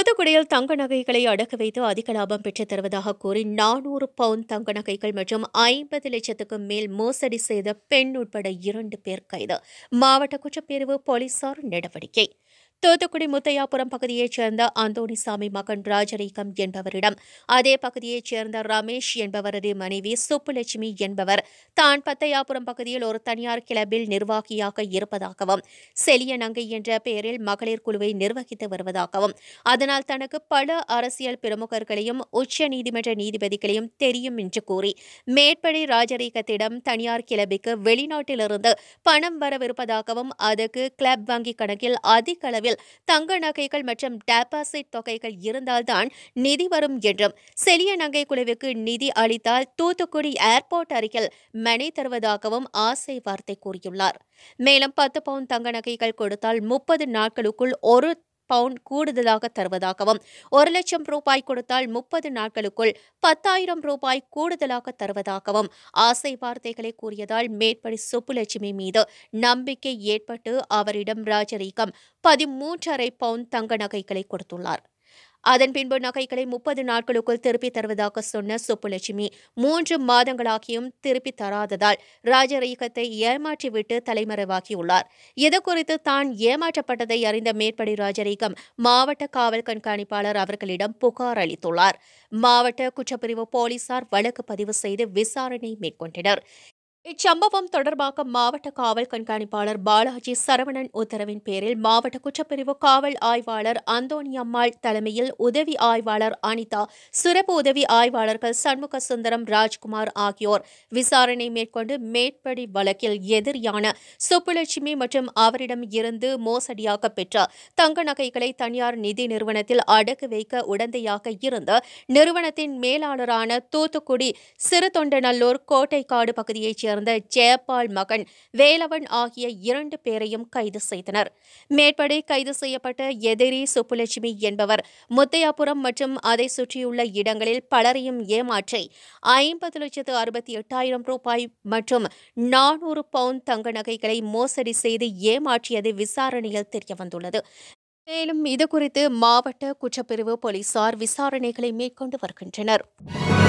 தூத்துக்குடியில் தங்க நகைகளை அடகு வைத்து அதிக லாபம் பெற்றுத் தருவதாக கூறி 400 பவுண்ட் தங்க நகைகள் மற்றும் 50 லட்சத்துக்கும் மேல் மோசடி செய்த பெண் உட்பட 2 பேர் கைது. மாவட்ட குற்றப்பிரிவு போலீசார் நடவடிக்கை. தூத்துக்குடி முத்தையாபுரம் பகுதியைச் சேர்ந்த அந்தோணிசாமி மகன் ராஜரீகம் என்பவரிடம் அதே பகுதியைச் சேர்ந்த ரமேஷ் என்பவரது மனைவி சுப்புலட்சுமி என்பவர் தான் பத்தையாபுரம் பகுதியில் ஒரு தனியார் கிளப்பில் நிர்வாகியாக இருப்பதாகவும் செலியநங்கை என்ற பெயரில் மகளிர் குழுவை நிர்வகித்து வருவதாகவும் அதனால் தனக்கு பல அரசியல் பிரமுகர்களையும் உச்சநீதிமன்ற நீதிபதிகளையும் தெரியும் என்று கூறி மேற்படி ராஜரீகத்திடம் தனியார் கிளப்புக்கு வெளிநாட்டிலிருந்து பணம் வரவிருப்பதாகவும் அதற்கு கிளப் வங்கி கணக்கில் அதிக அளவில் தங்க நகைகள் மற்றும் டெபாசிட் தொகைகள் இருந்தால்தான் நிதி வரும் என்றும் செலியநங்கை குழுவுக்கு நிதி அளித்தால் தூத்துக்குடி ஏர்போர்ட் அருகில் மனை தருவதாகவும் ஆசை வார்த்தை கூறியுள்ளார். மேலும் 10 பவுண்ட் தங்க நகைகள் கொடுத்தால் 30 நாட்களுக்குள் 1 பவுண்ட் கூடுதலாக தருவதாகவும் 1 லட்சம் ரூபாய் கொடுத்தால் 30 நாட்களுக்குள் 10,000 ரூபாய் கூடுதலாக தருவதாகவும் ஆசை வார்த்தைகளை கூறியதால் மேற்படி சுப்புலட்சுமி மீது நம்பிக்கை ஏற்பட்டு அவரிடம் ராஜரீகம் 13.5 பவுண்ட் தங்க நகைகளை கொடுத்துள்ளார். அதன் பின்பு நகைகளை 30 நாட்களுக்குள் திருப்பித் தருவதாக சொன்ன சுப்புலட்சுமி 3 மாதங்களாகியும் திருப்பித் தராததால் ராஜரீகத்தை ஏமாற்றிவிட்டு தலைமறைவாகியுள்ளார். இதுகுறித்து தான் ஏமாற்றப்பட்டதை அறிந்த மேற்படி ராஜரீகம் மாவட்ட காவல் கண்காணிப்பாளர் அவர்களிடம் புகார் அளித்துள்ளார். மாவட்ட குற்றப்பிரிவு போலீசார் வழக்கு பதிவு செய்து விசாரணை மேற்கொண்டனர். இச்சம்பவம் தொடர்பாக மாவட்ட காவல் கண்காணிப்பாளர் பாலாஜி சரவணன் உத்தரவின் பேரில் மாவட்ட குற்றப்பிரிவு காவல் ஆய்வாளர் அந்தோணியம்மாள் தலைமையில் உதவி ஆய்வாளர் அனிதா, சிறப்பு உதவி ஆய்வாளர்கள் சண்முக சுந்தரம், ராஜ்குமார் ஆகியோர் விசாரணை மேற்கொண்டு மேற்படி வழக்கில் எதிரியான சுப்புலட்சுமி மற்றும் அவரிடம் இருந்து மோசடியாக பெற்ற தங்க நகைகளை தனியார் நிதி நிறுவனத்தில் அடகு வைக்க உடந்தையாக இருந்த நிறுவனத்தின் மேலாளரான தூத்துக்குடி சிறுதொண்டநல்லூர் கோட்டைக்காடு பகுதியைச் சேர்ந்த ஜெயபால் மகன் வேலவன் ஆகிய 2 பேரையும் கைது செய்தனர். மேற்படி கைது செய்யப்பட்ட எதிரி சுப்புலட்சுமி என்பவர் முத்தையாபுரம் மற்றும் அதை சுற்றியுள்ள இடங்களில் பலரையும் ஏமாற்றி 50,68,000 ரூபாய் மற்றும் 400 பவுண்ட் தங்க நகைகளை மோசடி செய்து ஏமாற்றியது விசாரணையில் தெரியவந்துள்ளது. மேலும் இதுகுறித்து மாவட்ட குற்றப்பிரிவு போலீசார் விசாரணைகளை மேற்கொண்டு வருகின்றனர்.